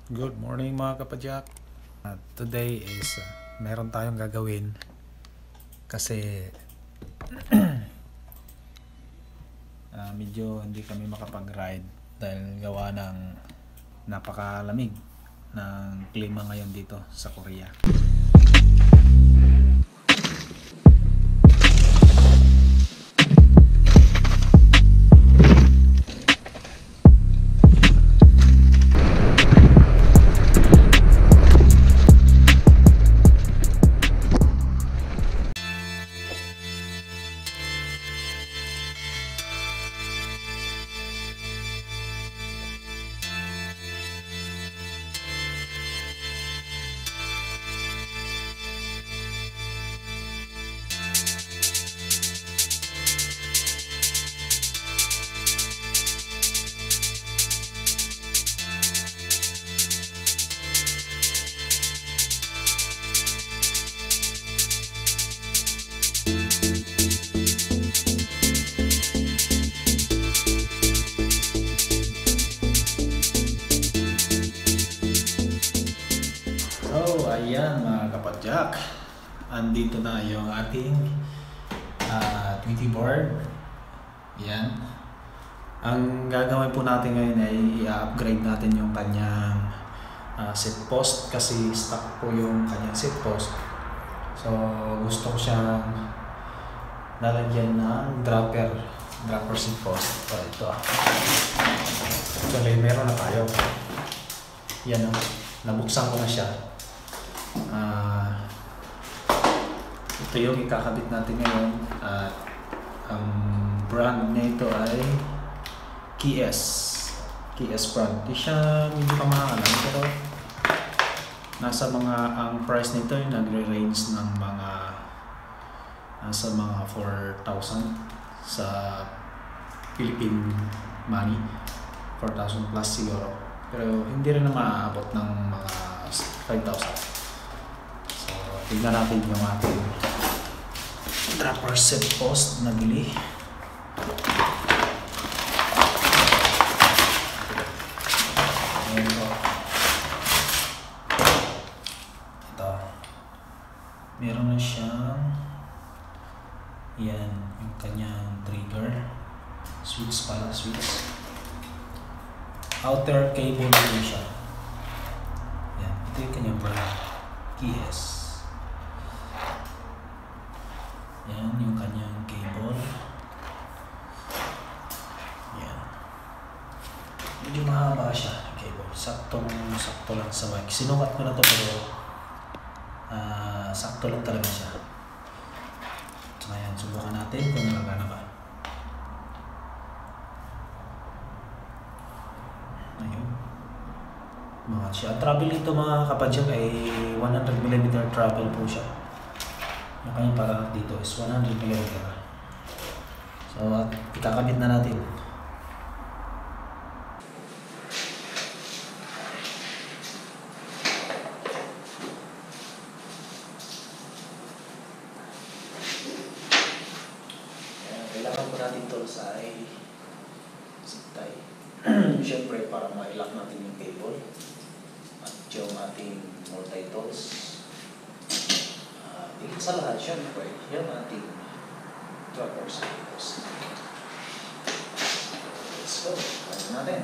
Good morning mga kapadyak. Today is meron tayong gagawin kasi medyo hindi kami makapag-ride dahil gawa ng napakalamig ng klima ngayon dito sa Korea. So, ayan mga kapadyak, andito na yung ating Tweety board. Yan. Ang gagawin po natin ngayon ay i-upgrade natin yung kanyang seat post kasi stuck po yung kanyang seat post. So, gusto ko siyang lalagyan ng dropper seat post. So, ito. Actually, meron na tayo. Yan o. Nabuksan ko na siya. Ito yung ikakabit natin ngayon at ang brand nito ay KS brand. Di siya medyo kamahalan pero nasa mga ang price nito ay nagre-range ng mga nasa mga 4,000 sa Philippine money, 4,000 plus siguro, pero hindi rin na maaabot ng mga 5,000. Tignan natin yung ating dropper set post na bili. Ito. Meron na siyang yan, yung kanyang trigger. Switch pala, switch. Outer cable na siya. Yan, ito yung kanyang brand. KS. Yan yung kanyang cable. Yan. Medyo mahaba siya yung cable. Sakto lang sa bike. Sinukat ko na to pero sakto lang talaga siya. So ayan, subukan natin kung nagagana ba. Ayun. Mga siya. Travel nito mga kapadyak ay 100mm travel po siya. Yung kanyang para dito is 100mm. So, ikakabit na natin. Kailangan po natin ito sa zip-tie. Siyempre, para ma-lock natin yung cable at yung ating multi-tools. Higit sa lahat, syempre, yung ating dropper set post. Let's go. Lagyan natin.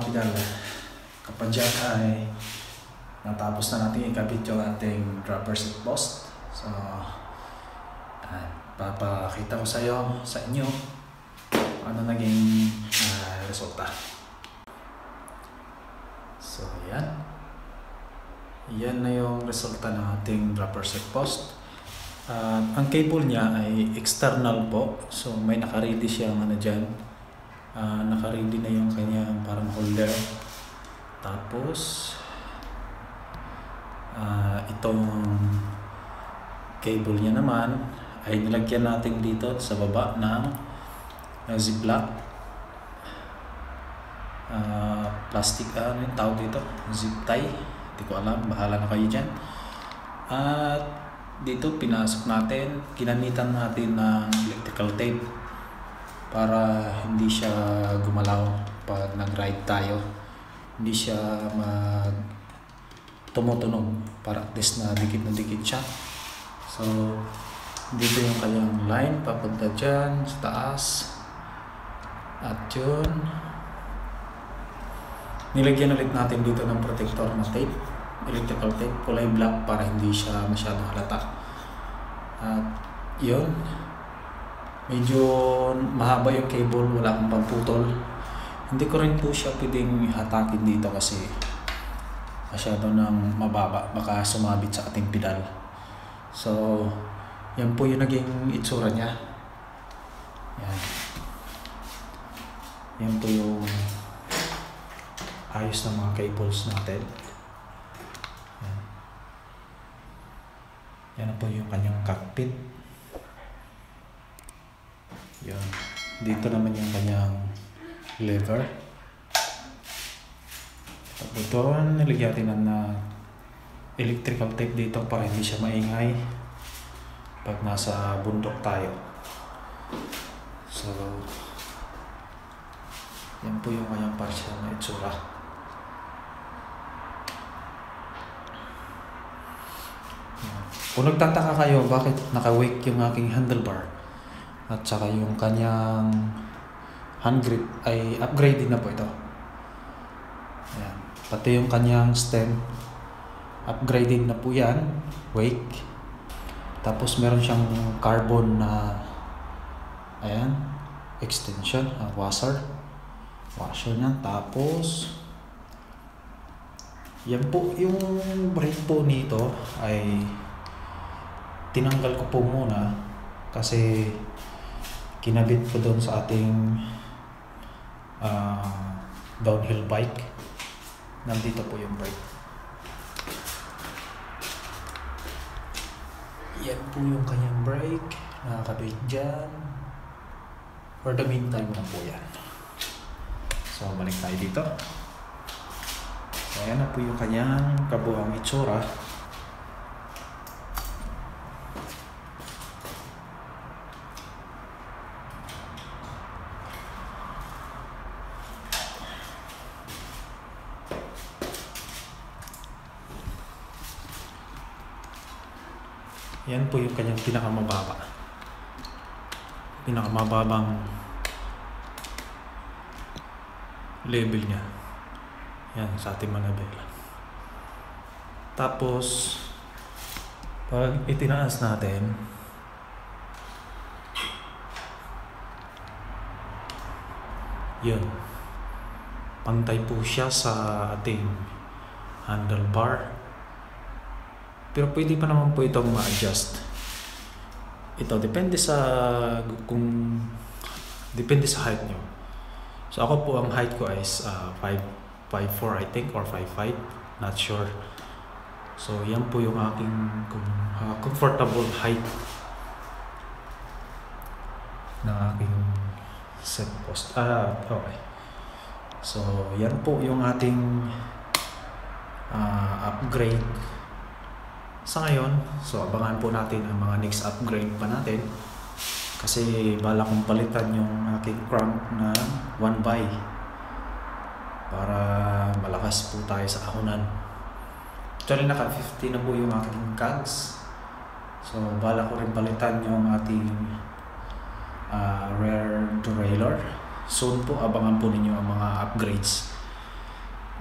pedal. Kapag dyan ay natapos na natin ikabit yung ating dropper set post. So, papakita ko sa inyo ano naging resulta. So, yan na yung resulta ng ating dropper set post. Ang cable niya ay external po. So, may naka-ready siyang dyan. Naka-ready na yung kanyang parang holder. Tapos, itong cable niya naman ay nilagyan natin dito sa baba ng ziplock. Plastic, ano yung tawag dito? Zip tie. Hindi ko alam. Bahala na kayo dyan. At dito pinasok natin, ginamitan natin ng electrical tape para hindi siya gumalaw pag nag-ride tayo. Hindi siya tumutunog, para at least na dikit siya. So, dito yung kanyang line papunta dyan sa taas. At yun, nilagyan ulit natin dito ng protector na tape, electrical tape, kulay black para hindi siya masyadong halata. At yun, medyo mahaba yung cable, wala akong pamputol. Hindi ko rin po siya pwedeng hatakin dito kasi masyado nang mababa, baka sumabit sa ating pedal. So, yan po yung naging itsura niya. Yan po yung ayos ng mga cables natin. Yan po yung kanyang cockpit. Yan. Dito naman yung kanyang lever. Tapos doon, nilagyan natin na electrical tape dito para hindi siya maingay pag nasa bundok tayo. So, yan po yung kanyang partial na itsura. Kung nagtataka kayo bakit naka-wake yung aking handlebar at saka yung kanyang hand grip ay upgraded na po ito. Ayan. Pati yung kanyang stem upgraded na po yan, wake. Tapos meron siyang carbon na extension, washer niya. Tapos yan po yung brake po nito ay tinanggal ko po muna kasi kinabit ko doon sa ating downhill bike. Nandito po yung brake. Yan po yung kanyang brake, nakakabit dyan. For the meantime na po yan. So, balik tayo dito. So, ayan na po yung kanyang kabuang itsura. Yan po yung kanyang pinakamababang level niya. Yan, sa ating mga level. Tapos, pag itinaas natin, yun, pantay po siya sa ating handlebar. Pero pwede pa naman po itong ma-adjust. Ito, depende sa height nyo. So ako po, ang height ko is 5'4" I think, or 5'5", not sure. So yan po yung aking comfortable height ng aking set post. Okay. So yan po yung ating upgrade sa ngayon. So abangan po natin ang mga next upgrade pa natin kasi bala kong palitan yung aking crank na 1x para malakas po tayo sa ahonan. Actually naka 50 na po yung aking cogs. So bala ko rin palitan yung ating rear derailleur. Soon po abangan po ninyo ang mga upgrades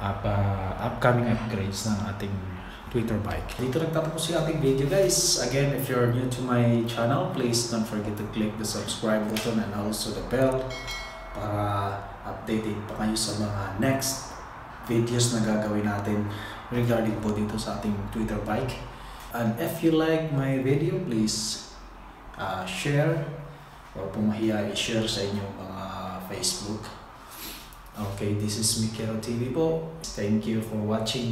upcoming upgrades ng ating Twitter bike. Dito nagtatapos yung ating video guys. Again, if you're new to my channel, please don't forget to click the subscribe button and also the bell para updated pa kayo sa mga next videos na gagawin natin regarding po dito sa ating Twitter bike. And if you like my video, please share or pumahiya i-share sa inyong mga Facebook. Okay, this is Mikero TV po. Thank you for watching.